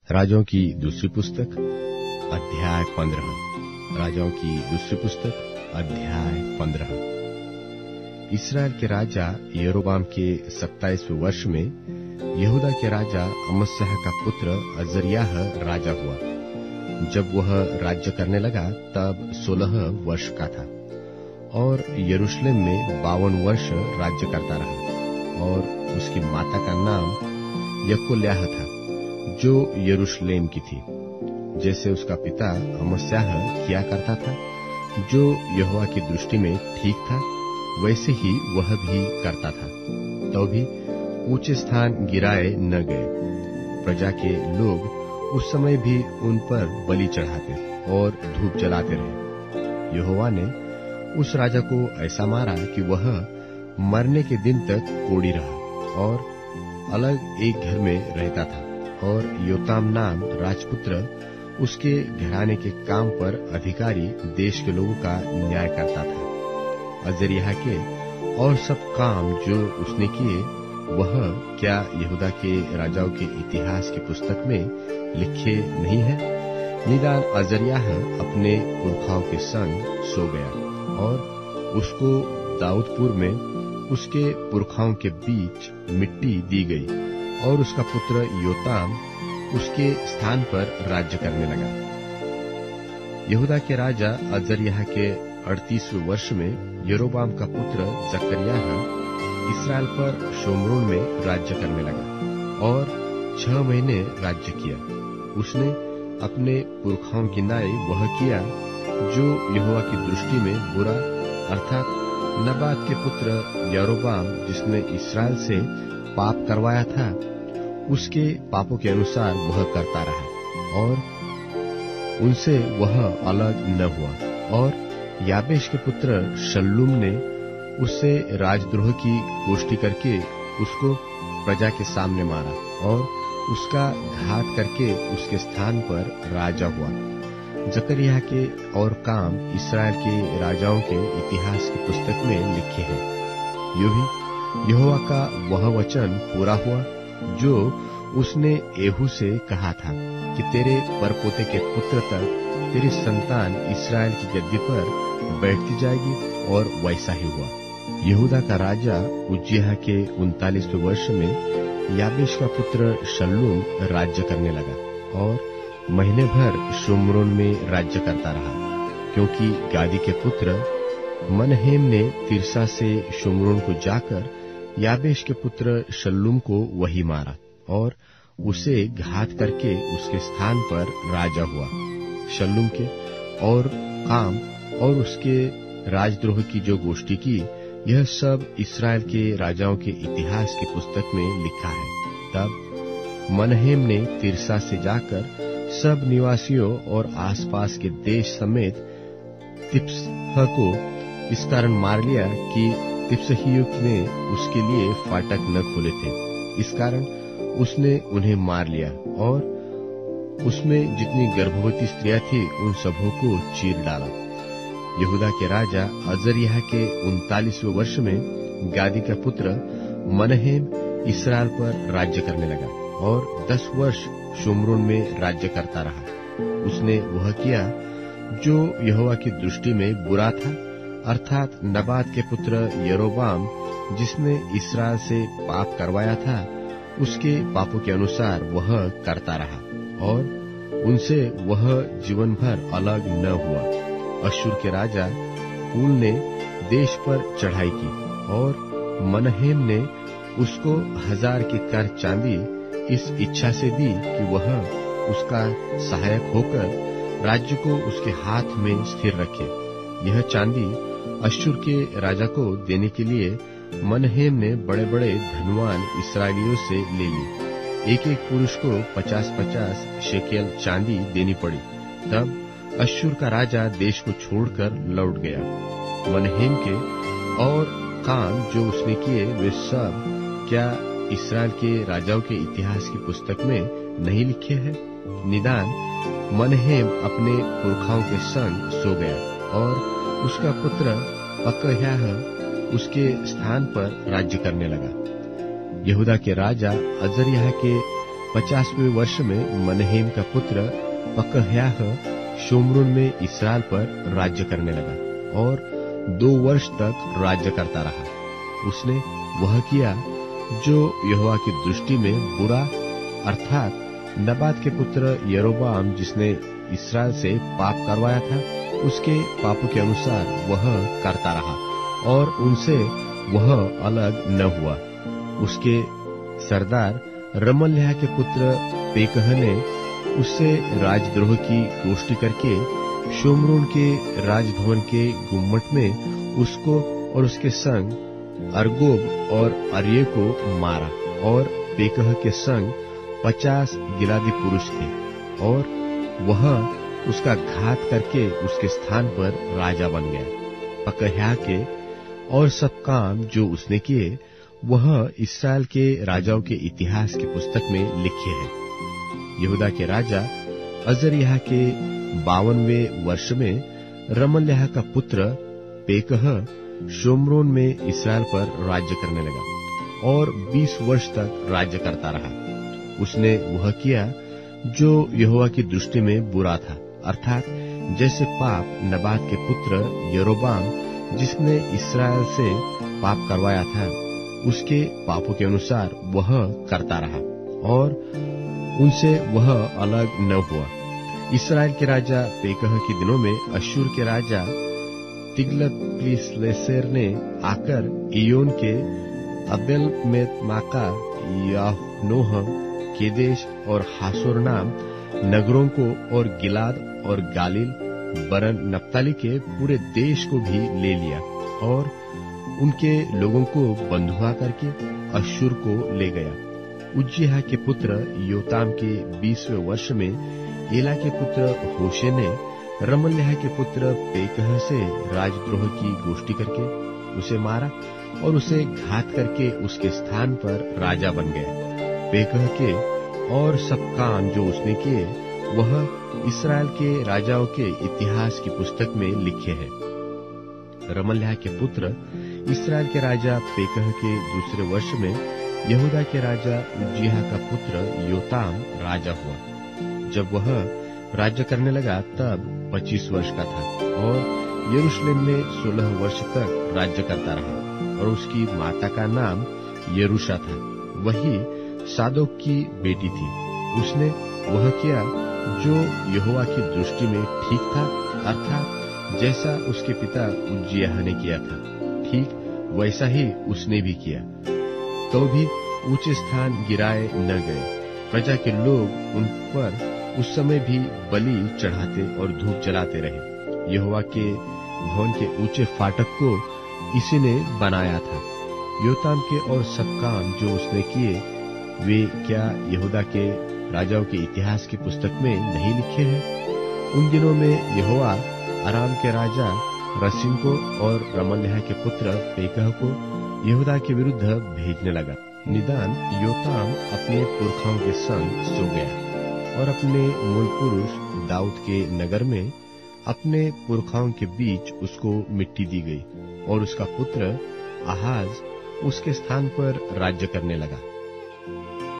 राजाओं की दूसरी पुस्तक अध्याय 15। राजाओं की दूसरी पुस्तक अध्याय 15। इस्राएल के राजा यरोबाम के 27वें वर्ष में यहूदा के राजा अमस्याह का पुत्र अजर्याह राजा हुआ। जब वह राज्य करने लगा तब 16 वर्ष का था और यरूशलेम में 52 वर्ष राज्य करता रहा। और उसकी माता का नाम यकोल्याह था जो यरूशलेम की थी, जैसे उसका पिता अमस्याह किया करता था, जो यहोवा की दृष्टि में ठीक था, वैसे ही वह भी करता था। तो भी ऊंचे स्थान गिराए न गए। प्रजा के लोग उस समय भी उन पर बलि चढ़ाते और धूप जलाते रहे। यहोवा ने उस राजा को ऐसा मारा कि वह मरने के दिन तक कोढ़ी रहा और अलग एक घर में रहता था। और योताम नाम राजपुत्र उसके घराने के काम पर अधिकारी देश के लोगों का न्याय करता था। अजर्याह के और सब काम जो उसने किए, वह क्या यहूदा के राजाओं के इतिहास की पुस्तक में लिखे नहीं है? निदान अजर्याह अपने पुरखाओं के संग सो गया और उसको दाऊदपुर में उसके पुरखाओं के बीच मिट्टी दी गई और उसका पुत्र योताम उसके स्थान पर राज्य करने लगा। यहूदा के राजा अजर्याह के 38वें वर्ष में यरोबाम का पुत्र जकर्याह इस्राएल पर शोम्रोन में राज्य करने लगा और 6 महीने राज्य किया। उसने अपने पुरखाओं की न्याय वह किया जो यहोवा की दृष्टि में बुरा, अर्थात नबात के पुत्र यरोबाम जिसने इस्राएल से पाप करवाया था, उसके पापों के अनुसार वह करता रहा और उनसे वह अलग न हुआ। और याबेश के पुत्र शल्लूम ने उससे राजद्रोह की गोष्ठी करके उसको प्रजा के सामने मारा और उसका घात करके उसके स्थान पर राजा हुआ। जकर्याह के और काम इस्राएल के राजाओं के इतिहास की पुस्तक में लिखे हैं। यूं ही यहोवा का वह वचन पूरा हुआ जो उसने एहू से कहा था कि तेरे परपोते के पुत्र तक तेरी संतान इस्राएल की गद्दी पर बैठती जाएगी, और वैसा ही हुआ। यहूदा का राजा उज्जियाह के 39वें वर्ष में याबेश का पुत्र शल्लूम राज्य करने लगा और महीने भर शोम्रोन में राज्य करता रहा, क्योंकि गादी के पुत्र मनहेम ने तिर्सा से शोम्रोन को जाकर याबेश के पुत्र शल्लूम को वही मारा और उसे घात करके उसके स्थान पर राजा हुआ। शल्लूम के और काम और उसके राजद्रोह की जो गोष्ठी की, यह सब इस्राएल के राजाओं के इतिहास की पुस्तक में लिखा है। तब मनहेम ने तिर्सा से जाकर सब निवासियों और आसपास के देश समेत तिप्सह को इस कारण मार लिया कि तिप्सहियों ने उसके लिए फाटक न खोले थे। इस कारण उसने उन्हें मार लिया और उसमें जितनी गर्भवती स्त्रियां थी उन सबों को चीर डाला। यहूदा के राजा अजर्याह के 39वें वर्ष में गादी का पुत्र मनहेम इस्राएल पर राज्य करने लगा और 10 वर्ष शोम्रोन में राज्य करता रहा। उसने वह किया जो यहोवा की दृष्टि में बुरा था, अर्थात नबात के पुत्र यरोबाम जिसने इस्राएल से पाप करवाया था, उसके पापों के अनुसार वह करता रहा और उनसे वह जीवन भर अलग न हुआ। अश्शूर के राजा पूल ने देश पर चढ़ाई की और मनहेम ने उसको 1000 की कर चांदी इस इच्छा से दी कि वह उसका सहायक होकर राज्य को उसके हाथ में स्थिर रखे। यह चांदी अश्शूर के राजा को देने के लिए मनहेम ने बड़े बड़े धनवान इस्राएलियों से ले ली। एक एक पुरुष को 50-50 शेकेल चांदी देनी पड़ी। तब अश्शूर का राजा देश को छोड़कर लौट गया। मनहेम के और काम जो उसने किए, वे सब क्या इस्राएल के राजाओं के इतिहास की पुस्तक में नहीं लिखे हैं? निदान मनहेम अपने पुरखाओं के संग सो गया और उसका पुत्र पकह्याह उसके स्थान पर राज्य करने लगा। यहूदा के राजा अजर्याह के 50वें वर्ष में मनहेम का पुत्र पकहयाह शोम्रोन में इसराइल पर राज्य करने लगा और 2 वर्ष तक राज्य करता रहा। उसने वह किया जो यहोवा की दृष्टि में बुरा, अर्थात नबात के पुत्र यरोबाम जिसने इसराइल से पाप करवाया था, उसके पापों के अनुसार वह करता रहा और उनसे वह अलग न हुआ। उसके सरदार रमल्याह के पुत्र पेकह ने उससे राजद्रोह की गोष्ठी करके शोम्रोन के राजभवन के गुम्मट में उसको और उसके संग अर्गोब और अर्ये को मारा और पेकह के संग 50 गिलादी पुरुष थे और वह उसका घात करके उसके स्थान पर राजा बन गया। पकहयाह के और सब काम जो उसने किए वह इसराइल के राजाओं के इतिहास की पुस्तक में लिखे हैं। यहूदा के राजा अजर्याह के 52वें वर्ष में रमल्याह का पुत्र पेकह शोम्रोन में इसराइल पर राज्य करने लगा और 20 वर्ष तक राज्य करता रहा। उसने वह किया जो यहोवा की दृष्टि में बुरा था, अर्थात जैसे पाप नबात के पुत्र यरोबाम जिसने इसराइल से पाप करवाया था, उसके पापों के अनुसार वह करता रहा और उनसे वह अलग न हुआ। इसराइल के राजा पेकह के दिनों में अश्शूर के राजा तिग्लत-पिलेसेर ने आकर इयोन के अबेल-मेत-माका, यानोह, केदेश और हासोर नाम नगरों को और गिलाद और गालिल बरन नप्ताली के पूरे देश को भी ले लिया और उनके लोगों को बंधुआ करके अश्शूर को ले गया। उज्जियाह के पुत्र योताम के 20वें वर्ष में एला के पुत्र होशे ने रमल्याह के पुत्र पेकह से राजद्रोह की गोष्ठी करके उसे मारा और उसे घात करके उसके स्थान पर राजा बन गया। पेकह के और सब काम जो उसने किए वह इसराइल के राजाओं के इतिहास की पुस्तक में लिखे हैं। रमल्याह के पुत्र इसराइल के राजा पेकह के 2 वर्ष में यहूदा के राजा उज्जियाह का पुत्र योताम राजा हुआ। जब वह राज्य करने लगा तब 25 वर्ष का था और यरूशलेम में 16 वर्ष तक राज्य करता रहा और उसकी माता का नाम यरूशा था, वही सादोक की बेटी थी। उसने वह किया जो यहोवा की दृष्टि में ठीक था, अर्थात जैसा उसके पिता उज्जियाह ने किया था, ठीक वैसा ही उसने भी किया। तो भी ऊंचे स्थान गिराए न गए। प्रजा के लोग उन पर उस समय भी बलि चढ़ाते और धूप जलाते रहे। यहोवा के भवन के ऊंचे फाटक को इसी ने बनाया था। योताम के और सब काम जो उसने किए वे क्या यहूदा के राजाओं के इतिहास की पुस्तक में नहीं लिखे हैं? उन दिनों में यहोवा अराम के राजा रसीन को और रमल्याह के पुत्र पेकह को यहूदा के विरुद्ध भेजने लगा। निदान योताम अपने पुरखाओं के संग सो गया और अपने मूल पुरुष दाऊद के नगर में अपने पुरखाओं के बीच उसको मिट्टी दी गई और उसका पुत्र आहाज उसके स्थान पर राज्य करने लगा।